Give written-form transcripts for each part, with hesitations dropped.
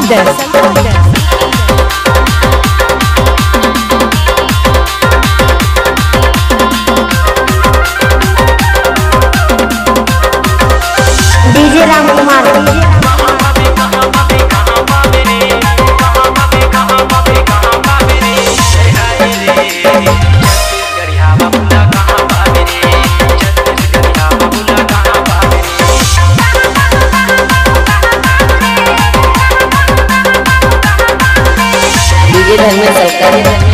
DJ Ramkumar Dharmendra Salka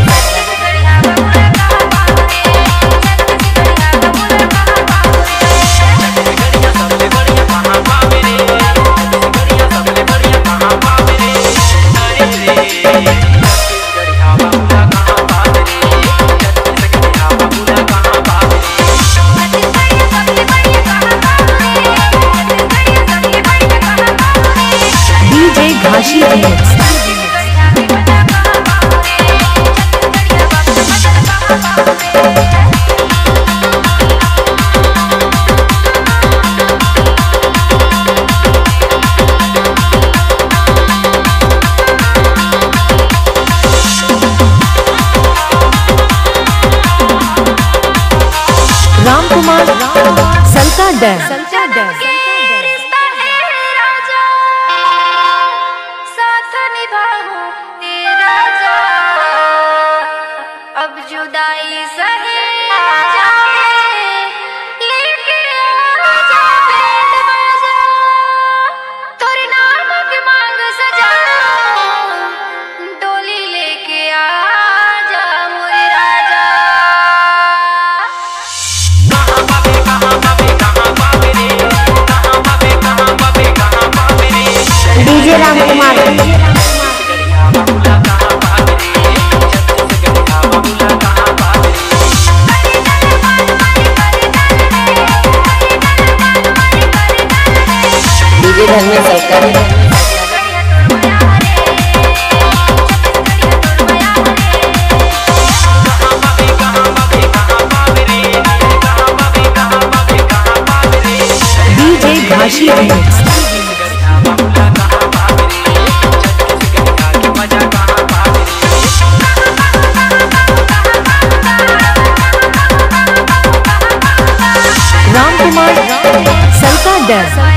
DJ Ghashi Ramkumar Salka अब जुदाई सही जाए लेके आजा बैंड बाजा तोरे नाम के मांग सजा डोली लेके आजा मोरे राजा कहां पाबे रे कहां पाबे रे डीजे रामकुमार धर्मेंद्र सलका डीजे घाशी रामकुमार सलका